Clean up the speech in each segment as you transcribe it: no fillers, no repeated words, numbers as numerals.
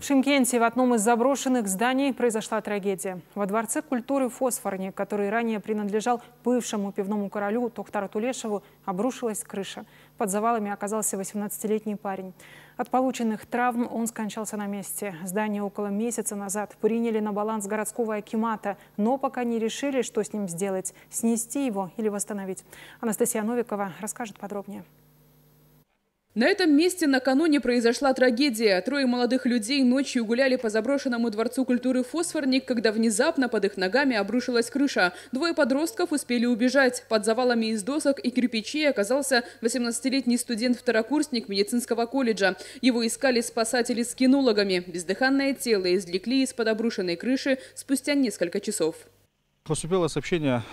В Шымкенте в одном из заброшенных зданий произошла трагедия. Во Дворце культуры «Фосфорник», который ранее принадлежал бывшему пивному королю Тохтару Тулешеву, обрушилась крыша. Под завалами оказался 18-летний парень. От полученных травм он скончался на месте. Здание около месяца назад приняли на баланс городского акимата, но пока не решили, что с ним сделать – снести его или восстановить. Анастасия Новикова расскажет подробнее. На этом месте накануне произошла трагедия. Трое молодых людей ночью гуляли по заброшенному Дворцу культуры «Фосфорник», когда внезапно под их ногами обрушилась крыша. Двое подростков успели убежать. Под завалами из досок и кирпичей оказался 18-летний студент-второкурсник медицинского колледжа. Его искали спасатели с кинологами. Бездыханное тело извлекли из-под обрушенной крыши спустя несколько часов. Поступило сообщение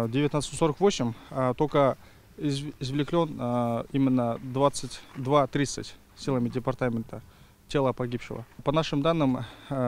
19:48, только извлеклен именно 22:30 силами департамента тело погибшего. По нашим данным,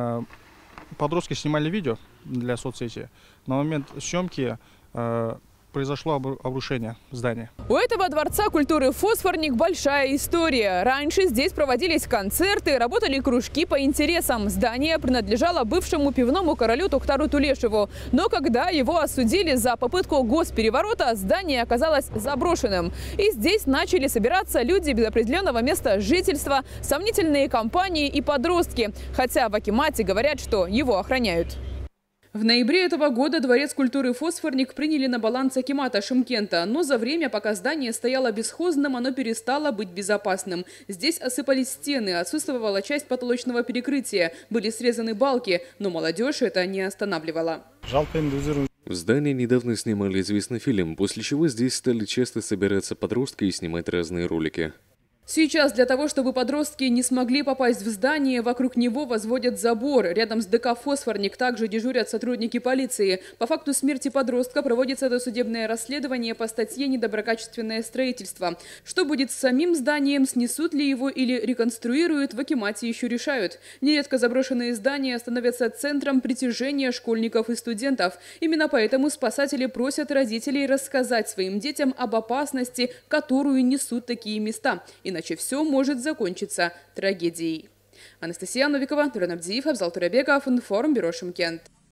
подростки снимали видео для соцсети. На момент съемки произошло обрушение здания. У этого Дворца культуры «Фосфорник» большая история. Раньше здесь проводились концерты, работали кружки по интересам. Здание принадлежало бывшему пивному королю Тохтару Тулешеву. Но когда его осудили за попытку госпереворота, здание оказалось заброшенным. И здесь начали собираться люди без определенного места жительства, сомнительные компании и подростки. Хотя в акимате говорят, что его охраняют. В ноябре этого года Дворец культуры «Фосфорник» приняли на баланс акимата Шымкента. Но за время, пока здание стояло бесхозным, оно перестало быть безопасным. Здесь осыпались стены, отсутствовала часть потолочного перекрытия, были срезаны балки, но молодежь это не останавливало. В здании недавно снимали известный фильм, после чего здесь стали часто собираться подростки и снимать разные ролики. Сейчас для того, чтобы подростки не смогли попасть в здание, вокруг него возводят забор. Рядом с ДК «Фосфорник» также дежурят сотрудники полиции. По факту смерти подростка проводится досудебное расследование по статье «Недоброкачественное строительство». Что будет с самим зданием, снесут ли его или реконструируют, в акимате еще решают. Нередко заброшенные здания становятся центром притяжения школьников и студентов. Именно поэтому спасатели просят родителей рассказать своим детям об опасности, которую несут такие места. Иначе все может закончиться трагедией. Анастасия Новикова, Нуран Абдиев, Абзал Турабеков, Информбюро Шымкент.